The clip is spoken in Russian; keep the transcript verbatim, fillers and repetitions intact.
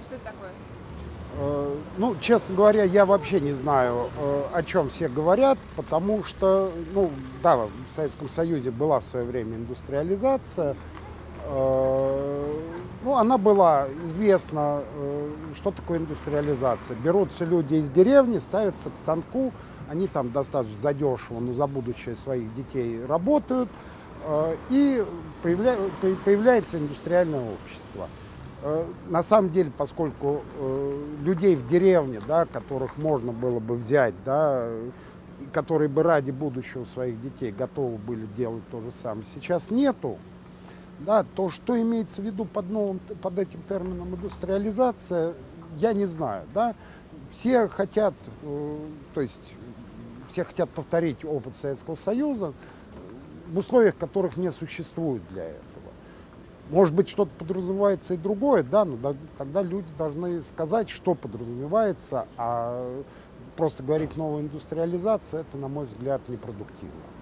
Что это такое? Э, Ну, честно говоря, я вообще не знаю, э, о чем все говорят, потому что, ну, да, в Советском Союзе была в свое время индустриализация. Э, Ну, она была известна, э, что такое индустриализация. Берутся люди из деревни, ставятся к станку, они там достаточно задешево, но за будущее своих детей работают, э, и появля- по- появляется индустриальное общество. Э, На самом деле, поскольку э, людей в деревне, да, которых можно было бы взять, да, э, и которые бы ради будущего своих детей готовы были делать то же самое, сейчас нету. Да, то, что имеется в виду под, новым, под этим термином индустриализация, я не знаю. Да. Все хотят, э, то есть все хотят повторить опыт Советского Союза в условиях, которых не существует для этого. Может быть, что-то подразумевается и другое, да, но да- тогда люди должны сказать, что подразумевается, а просто говорить новая индустриализация, это, на мой взгляд, непродуктивно.